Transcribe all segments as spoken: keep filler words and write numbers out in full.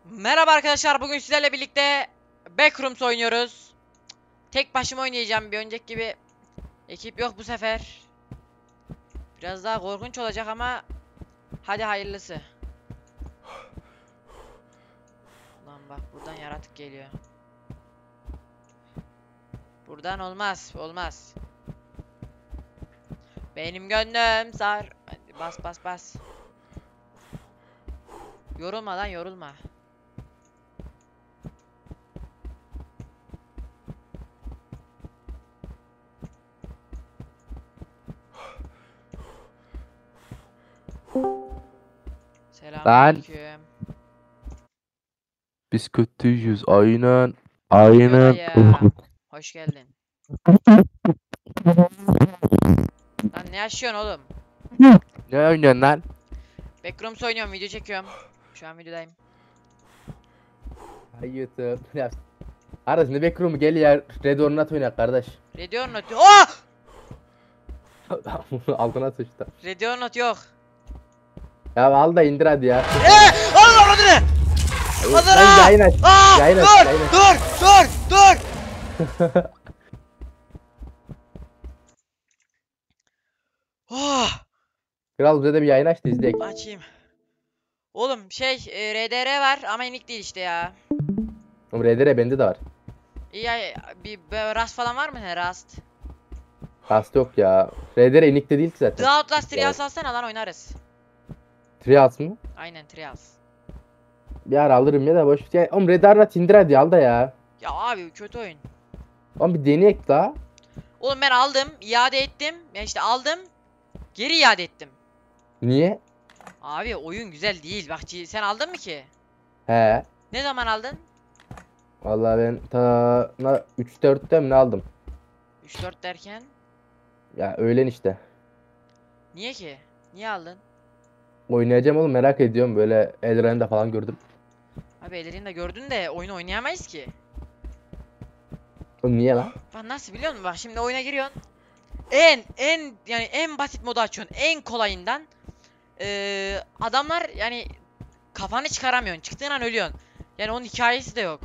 Merhaba arkadaşlar, bugün sizlerle birlikte Backrooms oynuyoruz. Tek başıma oynayacağım, bir önceki gibi ekip yok bu sefer. Biraz daha korkunç olacak ama hadi hayırlısı. Lan bak, buradan yaratık geliyor. Buradan olmaz, olmaz. Benim gönlüm sar. Hadi bas bas bas. Yorulma lan, yorulma. Selamünaleyküm. Biz kötüyüz. Aynen. Ne diyor Aynen. dayı? Hoş geldin. Lan ne yaşıyorsun oğlum? Ne oynuyorsun lan? Backrooms oynuyorum, video çekiyorum. Şu an videodayım. Hay YouTube. Ya. Arada ne backroom gel ya. Red or Not oynak kardeş. Ready or not? Oh! Altına sıçtı. Ready or not yok. Ya al da indir hadi ya. Eee! Allah Allah ne? Lan Hazır yayın aç. Aa! Yayın aç. Dur! Yayın aç. Dur! Dur! Dur! Oh! Kral bize de bir yayın aç da izleyek. Açayım. Oğlum şey e, R D R var ama inik değil işte ya. Oğlum R D R bende de var. İyi ya, bir, bir Rust falan var mı he Rust? Kast yok ya. R D R inikte değil ki zaten. The Outlast Trials alsana lan, oynarız. Trials mı? Aynen Trials. Bir ara alırım ya da boş. Ya, oğlum Red or Not indir hadi al da ya. Ya abi kötü oyun. Oğlum bir deneyek daha. Oğlum ben aldım, iade ettim. Ya işte aldım, geri iade ettim. Niye? Abi oyun güzel değil. Bak sen aldın mı ki? He. Ne zaman aldın? Vallahi ben ta üç dörtte mi ne aldım? üç dört derken? Ya öğlen işte. Niye ki? Niye aldın? Oynayacağım oğlum merak ediyorum böyle Elren'de falan gördüm. Abi ellerini de gördün de oyunu oynayamayız ki. Oğlum niye lan? Bak nasıl biliyor musun? Bak şimdi oyuna giriyorsun. En en yani en basit modu açıyorsun. En kolayından. Ee, adamlar yani kafanı çıkaramıyorsun. Çıktığın an ölüyorsun. Yani onun hikayesi de yok.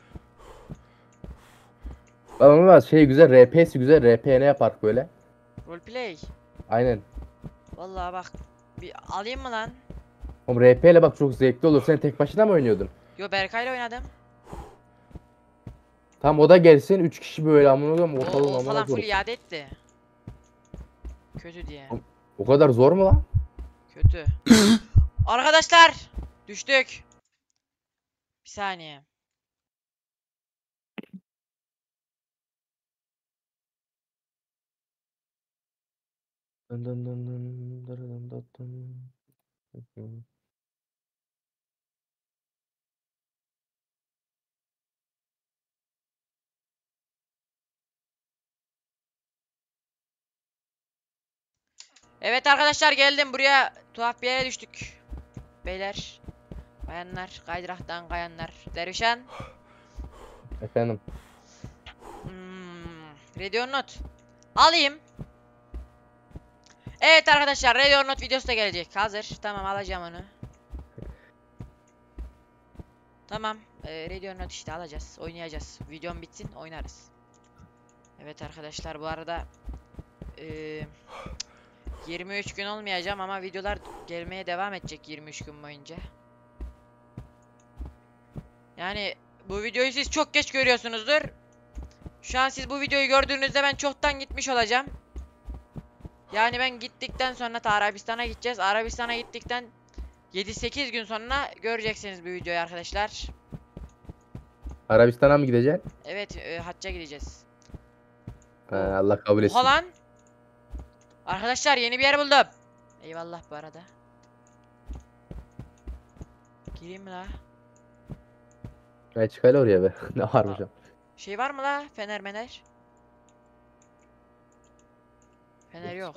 Ama şey güzel R P'si güzel R P ne yapar böyle? Roleplay. Aynen. Vallahi bak bir alayım mı lan? Oğlum R P ile bak çok zevkli olur. Sen tek başına mı oynuyordun? Yo, Berkay'la oynadım. Tam o da gelsin üç kişi böyle amına koyayım O, ortalama o amına falan full koyayım. iade etti. Kötü diye. O kadar zor mu lan? Kötü. Arkadaşlar düştük. Bir saniye. Dın dın dın dın, dın dın dın dın. Evet arkadaşlar, geldim buraya. Tuhaf bir yere düştük. Beyler, bayanlar, kaydıraktan kayanlar. Dervişen. Efendim. Hmm, Ready or Not. Alayım. Evet arkadaşlar, Ready or Not videosu da gelecek. Hazır. Tamam, alacağım onu. Tamam. E, Ready or Not işte alacağız. Oynayacağız. Videom bitsin oynarız. Evet arkadaşlar, bu arada e, yirmi üç gün olmayacağım ama videolar gelmeye devam edecek yirmi üç gün boyunca. Yani bu videoyu siz çok geç görüyorsunuzdur. Şu an siz bu videoyu gördüğünüzde ben çoktan gitmiş olacağım. Yani ben gittikten sonra ta Arabistan'a gideceğiz. Arabistan'a gittikten yedi sekiz gün sonra göreceksiniz bu videoyu arkadaşlar. Arabistan'a mı gideceksin? Evet, e, hacca gideceğiz. Ha, Allah kabul etsin. Oha lan. Arkadaşlar yeni bir yer buldum. Eyvallah bu arada. Gireyim mi la? Ya çık hele oraya be. Ne varmış o? Şey var mı la? Fener mener. Fener yok.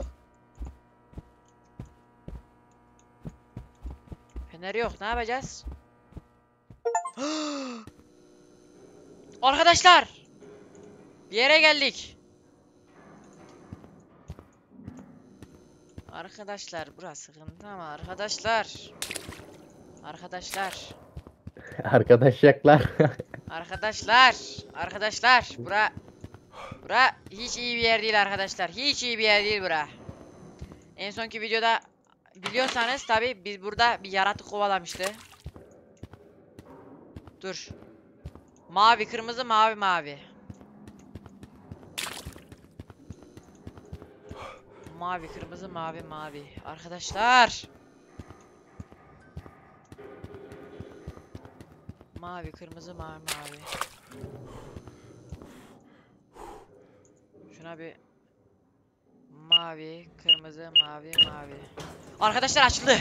Fener yok. Ne yapacağız? Arkadaşlar, bir yere geldik. Arkadaşlar burası sıkıntı ama arkadaşlar. Arkadaşlar. Arkadaşlar. Arkadaşlar, arkadaşlar, bura, bura hiç iyi bir yer değil arkadaşlar. Hiç iyi bir yer değil bura. En sonki videoda biliyorsanız tabi biz burada bir yaratık kovalamıştı. Dur. Mavi, kırmızı, mavi, mavi. Mavi, kırmızı, mavi, mavi. Arkadaşlar. Mavi, kırmızı, mavi, mavi. Şuna bir mavi, kırmızı, mavi, mavi. Arkadaşlar açıldı.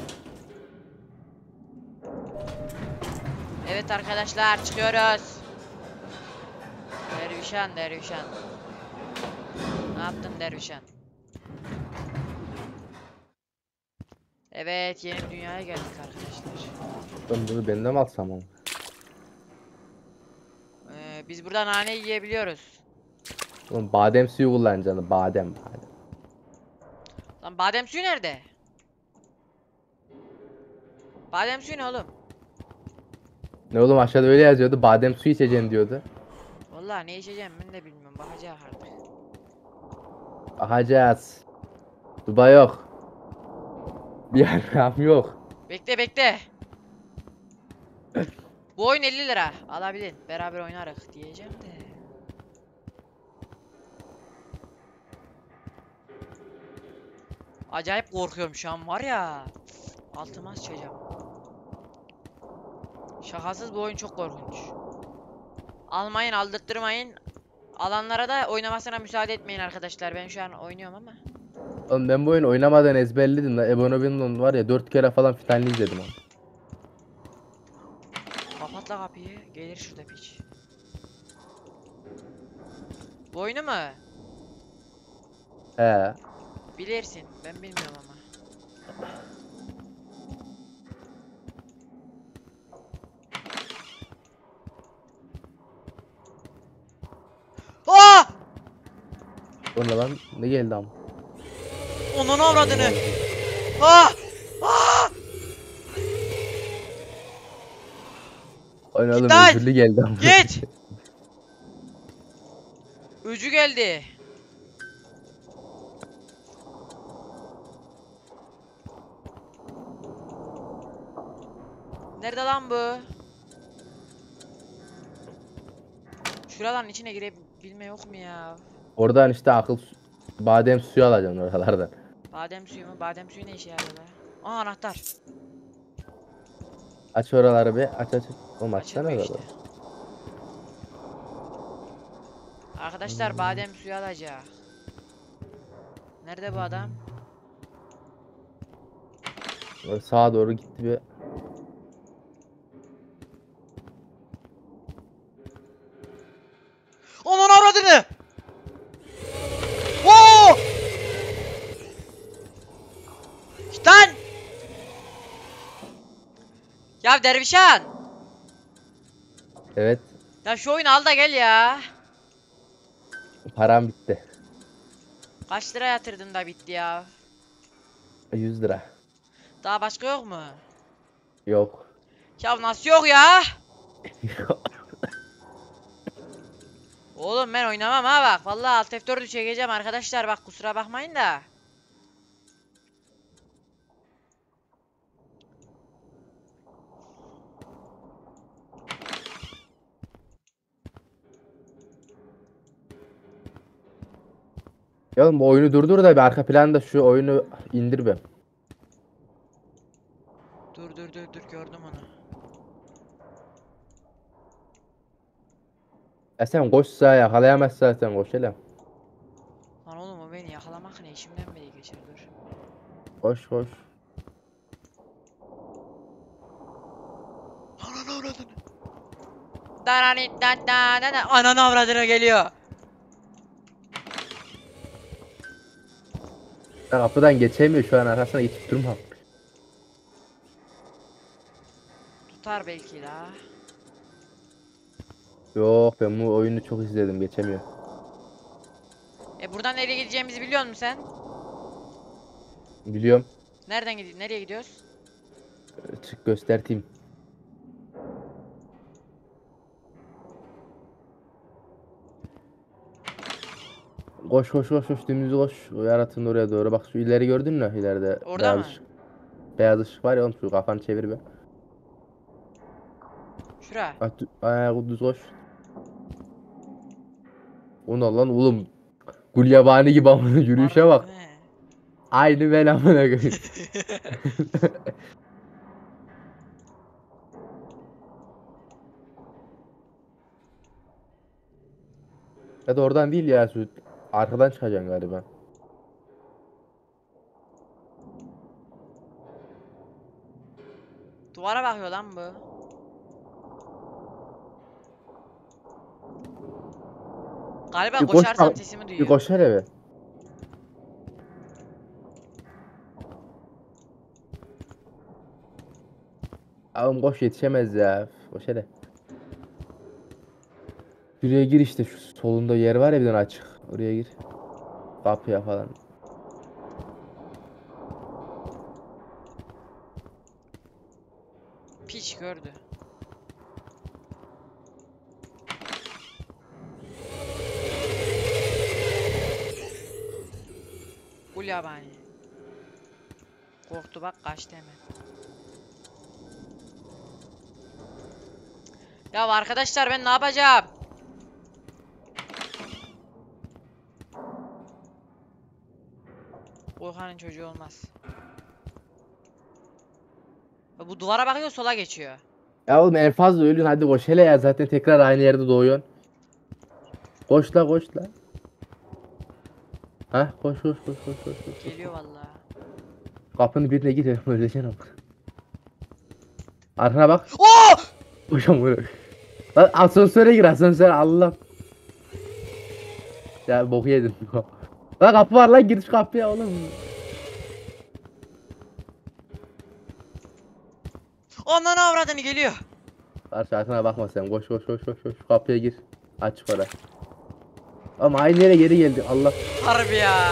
Evet arkadaşlar çıkıyoruz. Dervişan, dervişan. Ne yaptın dervişan? Evet, yeni bir dünyaya geldik arkadaşlar. Ben bunu ben de mi alsam ama? Ee, biz burada nane yiyebiliyoruz. Oğlum badem suyu kullanacaksın. Badem, badem. Lan badem suyu nerede? Badem suyu ne oğlum? Ne oğlum aşağıda öyle yazıyordu. Badem suyu içeceksin diyordu. Vallahi ne içeceğim ben de bilmiyorum. Bakacağız artık. Bakacağız. Duba yok. Bir anlam yok. Bekle bekle. Bu oyun elli lira. Alabilin. Beraber oynarız diyeceğim de. Acayip korkuyorum şu an var ya. Altıma sıçacağım. Şakasız bu oyun çok korkunç. Almayın, aldırttırmayın. Alanlara da oynamasına müsaade etmeyin arkadaşlar. Ben şu an oynuyorum ama. Oğlum ben bu oyunu oynamadan ezberledim de Ebonobin'in var ya dört kere falan finalini izledim onu. Kapatla kapıyı. Gelir şurada piç. Bu oyunu mu? He. Bilirsin. Ben bilmiyorum ama. Aa! O ne lan? Ne geldi ama? Onun avradını. Aa! Aa! O ne oğlum Git lan! özürlü geldi ama. Git! Öcü geldi. Nerede lan bu? Şuraların içine girebilme yok mu ya? Oradan işte akıl su- badem suyu alacaksın oralardan. Badem suyu mu? Badem suyu ne işe yarıyor be? Aa anahtar. Aç oraları bir aç aç. Oğlum açsana Açılmıyor oraları. işte. Arkadaşlar badem suyu alacak. Nerede bu adam? Böyle sağa doğru gitti bir. Onun avradını! Oo! Git lan! Ya Dervişan! Evet. Ya şu oyunu al da gel ya. Param bitti. Kaç lira yatırdın da bitti ya? yüz lira. Daha başka yok mu? Yok. Ya nasıl yok ya? Oğlum ben oynamam ha bak. Vallahi Alt F dördü çekeceğim arkadaşlar bak kusura bakmayın da. Ya oğlum bu oyunu durdur da bir arka planda şu oyunu indir be. Dur dur dur dur gördüm onu. Ya sen koşsa yakalayamaz zaten koş hele. Lan oğlum o beni yakalamak ne işimden bile geçer dur. Koş koş. Ananı avradını. Dananit dan dan dan dan. Ananı avradını geliyor. Ya kapıdan geçemiyor şu an arkasına geçip durma. Tutar belki la. Yok ben bu oyunu çok izledim geçemiyor. E buradan nereye gideceğimizi biliyor musun sen? Biliyorum. Nereden gidiyoruz? Nereye gidiyoruz? Çık göstereyim. Koş koş koş koş dümdüz koş. O yaratığın oraya doğru. Bak şu ileri gördün mü? İleride Orada beyaz mı? ışık. Beyaz ışık var ya oğlum, şu kafanı çevir be. Şura. Bak dü- Aa, düz koş. O ne lan oğlum? Gulyabani gibi amına yürüyüşe Harbi bak. mi? Aynı ben amına koyayım. Ya da oradan değil ya, şu arkadan çıkacaksın galiba. Duvara bakıyor lan bu. Galiba Bir koş koşarsam bak. sesimi Bir duyuyor. koş hele be. Oğlum koş, yetişemez ya. Koş hele. Şuraya gir işte, şu solunda yer var ya bir tane açık. Oraya gir. Kapıya falan. Piç gördü. Ul yabani. Korktu bak, kaçtı hemen. Ya arkadaşlar ben ne yapacağım? Orhan'ın çocuğu olmaz. Ya bu duvara bakıyor, sola geçiyor. Ya oğlum en fazla ölün, hadi koş hele ya, zaten tekrar aynı yerde doğuyorsun. Koş la koş la. Ha koş koş koş koş koş koş. koş. Geliyor vallahi. Kapının birine gir, öleceksin ama. Arkana bak. Oo! Koşam bunu. Lan asansöre gir, asansöre, Allah. Ya boku yedim. Lan kapı var lan, gir şu kapıya oğlum. Ananı avradını, geliyor. Karşı arkana bakma sen, koş koş koş koş koş, şu kapıya gir. Aç para. Ama aynı yere geri geldi, Allah. Harbi ya.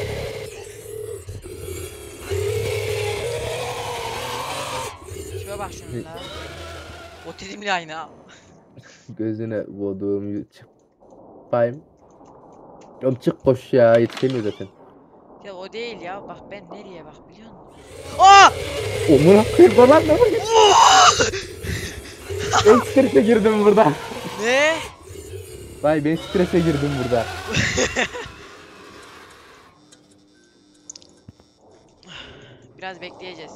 Şuna bak şunun la. Otizmli aynı ha. Gözüne vurduğum çık. Bayım. Oğlum çık koş ya, yetişemiyor zaten. Ya o değil ya, bak ben nereye bak biliyor musun? Aa! Omuna koyayım lan, ne var? Ben strese girdim burada. Ne? Vay, ben strese girdim burada. Biraz bekleyeceğiz.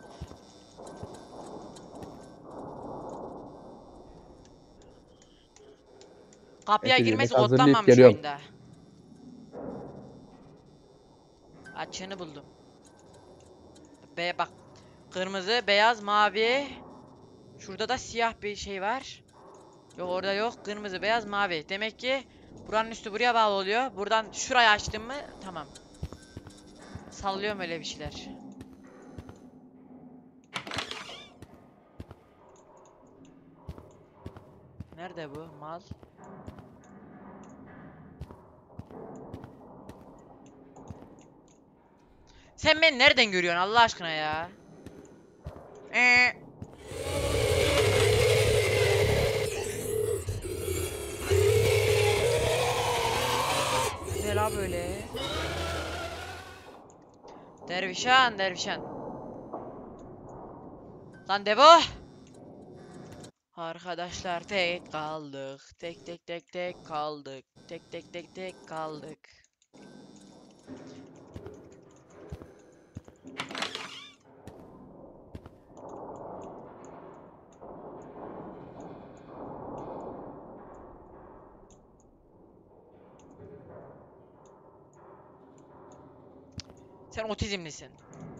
Kapıya Neyse, girmesi yemek hazırlayıp kodlanmamış geliyorum. oyunda. Açığını buldum. Be bak. Kırmızı, beyaz, mavi. Şurada da siyah bir şey var. Yok, orada yok. Kırmızı, beyaz, mavi. Demek ki buranın üstü buraya bağlı oluyor. Buradan şurayı açtım mı? Tamam. Sallıyorum öyle bir şeyler. Nerede bu mal? Sen beni nereden görüyorsun Allah aşkına ya? Ee. Ne la böyle? Dervişan, dervişan. Lan Devo! Arkadaşlar tek kaldık. Tek tek tek tek kaldık. Tek tek tek tek kaldık. Sen otizmlisin.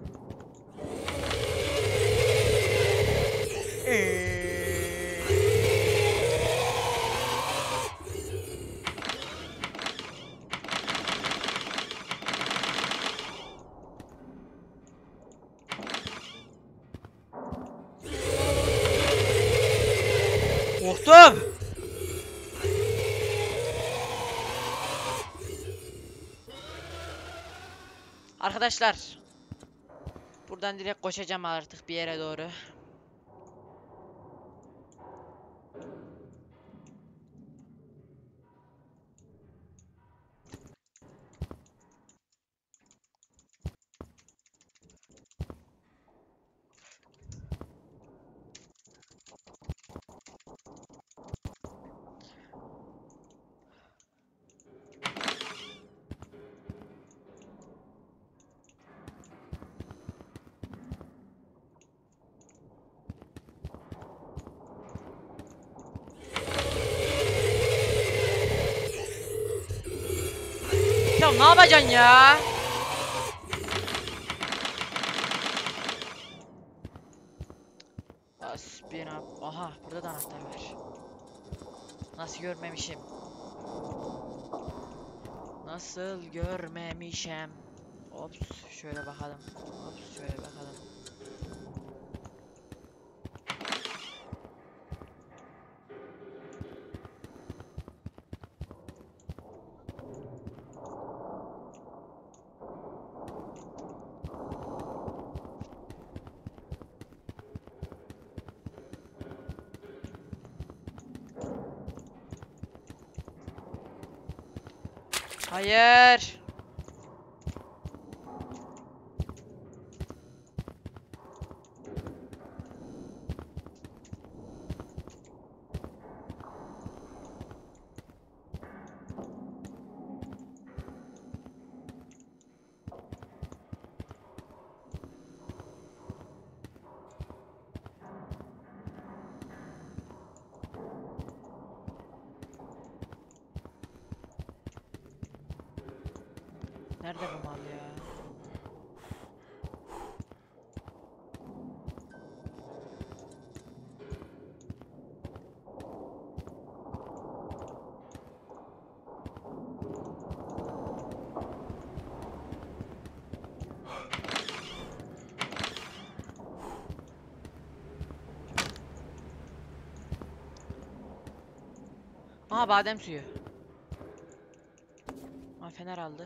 Korktum. Arkadaşlar, buradan direkt koşacağım artık bir yere doğru. Ya ne yapacaksın ya? Asbina. Aha burada da anahtar var. Nasıl görmemişim? Nasıl görmemişim? Ops şöyle bakalım. Ops şöyle bakalım. Hayır. Nerede bu mal ya? Aha badem suyu. Aha fener aldı.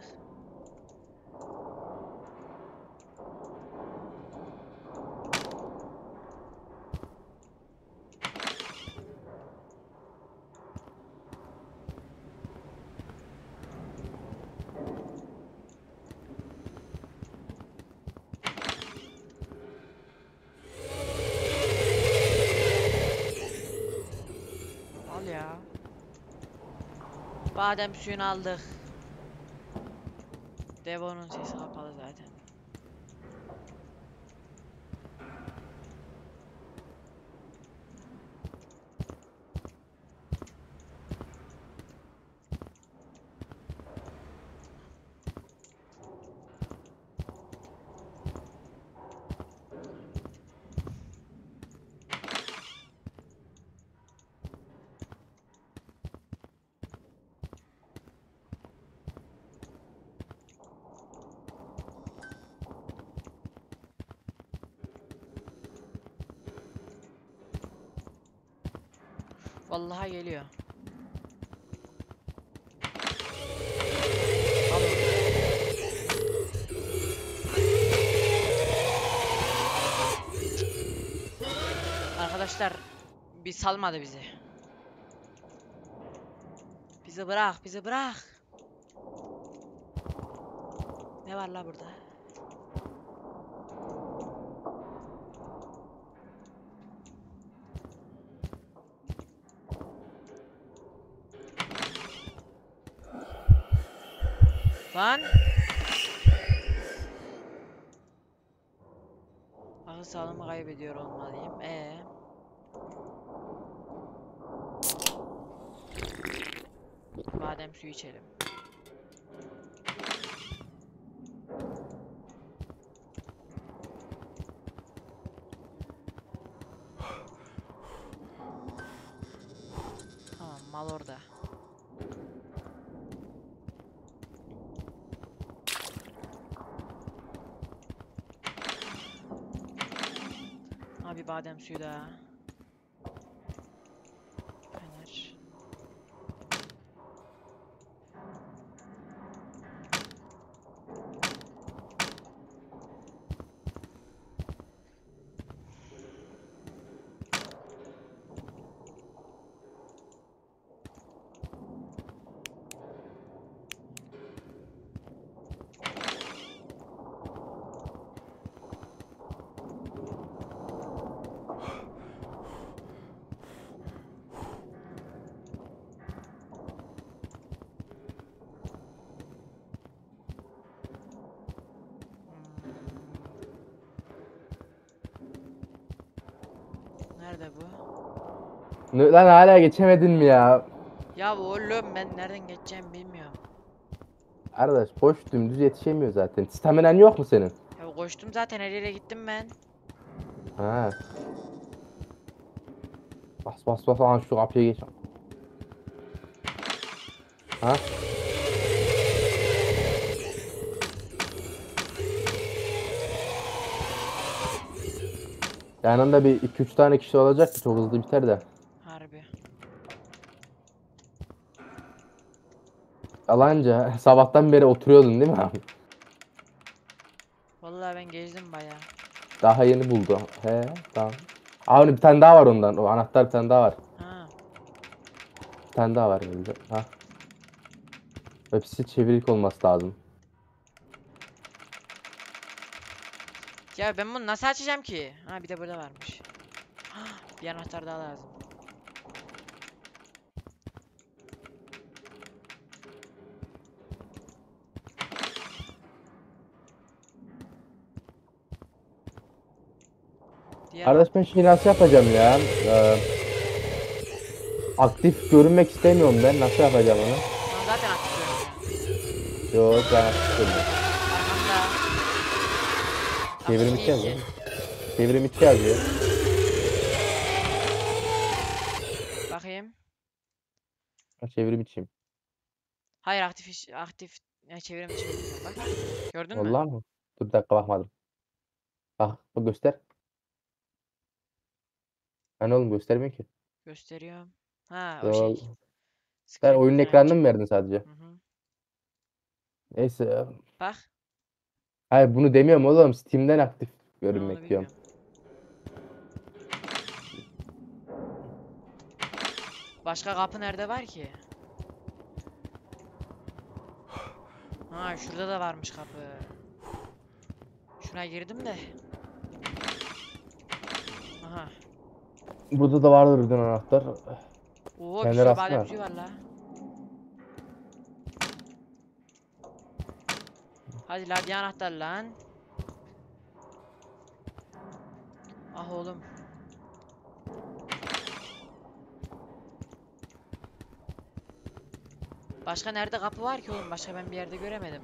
Al ya. Badem suyunu aldık. Devon'un sesi kapalı zaten. Vallahi geliyor. Al. Arkadaşlar bir salmadı bizi. Bizi bırak, bizi bırak. Ne var la burada? Lan. Akıl sağlığımı kaybediyor olmalıyım. Ee. Badem suyu içelim. Tamam, mal orada. Abi badem suyu da. Fener. Nerede bu? Ne- Lan hala geçemedin mi ya? Ya oğlum ben nereden geçeceğimi bilmiyorum. Arkadaş boş dümdüz yetişemiyor zaten. Staminen yok mu senin? Ya koştum zaten, her yere gittim ben. Ha. Bas bas bas, aa şu kapıya geç. Ha? Yanında bir iki üç tane kişi olacak ki çok hızlı biter de. Harbi. Yalancı sabahtan beri oturuyordun değil mi abi? Vallahi ben gezdim bayağı. Daha yeni buldu. He tamam. Abi bir tane daha var ondan. O anahtar bir tane daha var. Ha. Bir tane daha var elde. Ha. Hepsi çevirik olması lazım. Ya ben bunu nasıl açacağım ki? Ha bir de burada varmış. Bir anahtar daha lazım. Diğer Arkadaş ben şeyi nasıl yapacağım ya? Ee, aktif görünmek istemiyorum ben. Nasıl yapacağım onu? Şu an zaten aktif görünüyor. Yok ben aktif görünüyorum. Arkamda. Çevrim Aktif içi değil yazıyor. ki. Çevrim içi yazıyor. Bakayım. Ha, çevrim içiyim. Hayır, aktif iş, aktif ya çevrim içi yazıyor, bak. Gördün mü? Vallahi mı? Dur bir dakika bakmadım. Bak bu göster. Hani oğlum göstermiyor ki. Gösteriyorum. Ha o Yo, şey. sen Screen oyunun ekran ekranını açık. mı verdin sadece? Hı hı. Neyse ya. Bak. Hayır bunu demiyorum oğlum. Steam'den aktif Ben onu görünmek diyorum. bilmiyorum. Başka kapı nerede var ki? Ha şurada da varmış kapı. Şuna girdim de. Aha. Burada da vardır bir tane anahtar. Oo bir Kendi sürü rastına. badem suyu var la. Hadi la, bir anahtar lan. Ah oğlum. Başka nerede kapı var ki oğlum? Başka ben bir yerde göremedim.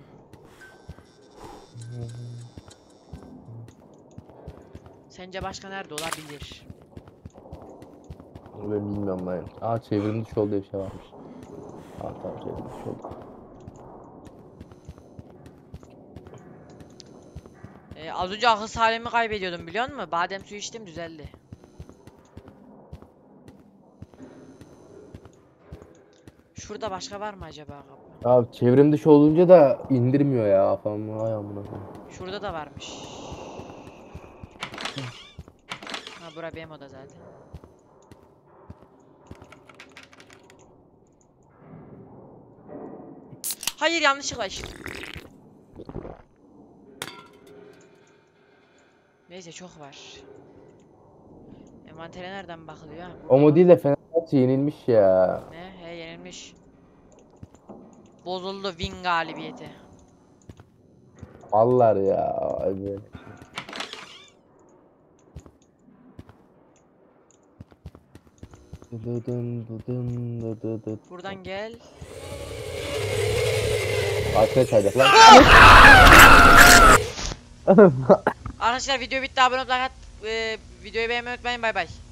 Sence başka nerede olabilir? Ben bilmiyorum ben. Aa çevrim dışı yol diye bir şey varmış. Aa tamam çevrim dışı yol. Ee, az önce akıl halimi kaybediyordum, biliyor musun? Badem suyu içtim, düzeldi. Şurada başka var mı acaba kapı? Ya çevrim dışı olunca da indirmiyor ya kafamı. Ay amına koyayım. Şurada da varmış. Ha bura benim oda zaten. Hayır, yanlışlıkla içtim. Neyse çok var. Envantere nereden bakılıyor? Ha, O burada mu var. değil de Fenerbahçe yenilmiş ya. Ne? He, yenilmiş. Bozuldu win galibiyeti. Mallar ya. Evet. Dıdıdın, dıdın, dıdıdı. Buradan gel. Arkaya çayacak lan. Arkadaşlar video bitti. Abone olmayı, like at- e, videoyu beğenmeyi unutmayın. Bay bay.